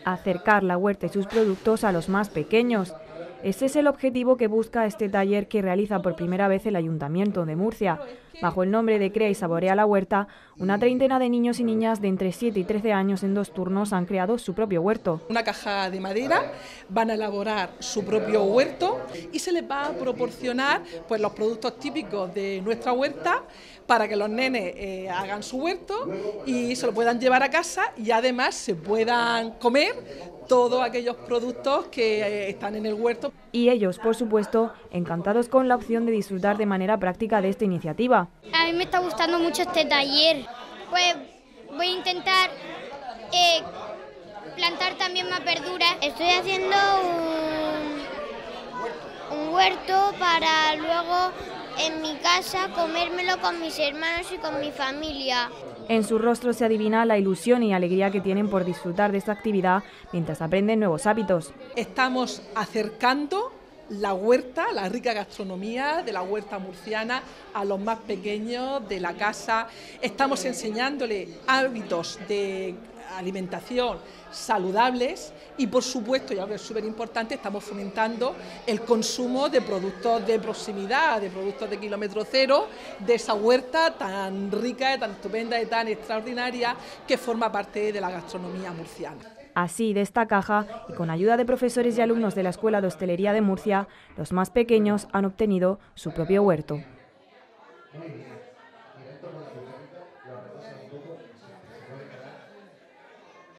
acercar la huerta y sus productos a los más pequeños. Ese es el objetivo que busca este taller que realiza por primera vez el Ayuntamiento de Murcia. Bajo el nombre de Crea y Saborea la Huerta, una treintena de niños y niñas de entre 7 y 13 años en 2 turnos han creado su propio huerto. Una caja de madera, van a elaborar su propio huerto y se les va a proporcionar pues, los productos típicos de nuestra huerta para que los nenes hagan su huerto y se lo puedan llevar a casa y además se puedan comer todos aquellos productos que están en el huerto. Y ellos, por supuesto, encantados con la opción de disfrutar de manera práctica de esta iniciativa. A mí me está gustando mucho este taller. Pues voy a intentar plantar también más verduras. Estoy haciendo un huerto para luego en mi casa comérmelo con mis hermanos y con mi familia. En su rostro se adivina la ilusión y alegría que tienen por disfrutar de esta actividad mientras aprenden nuevos hábitos. Estamos acercando la huerta, la rica gastronomía de la huerta murciana a los más pequeños de la casa. Estamos enseñándole hábitos de alimentación saludables y, por supuesto, y algo que es súper importante, estamos fomentando el consumo de productos de proximidad, de productos de kilómetro cero, de esa huerta tan rica, tan estupenda y tan extraordinaria que forma parte de la gastronomía murciana. Así, de esta caja, y con ayuda de profesores y alumnos de la Escuela de Hostelería de Murcia, los más pequeños han obtenido su propio huerto.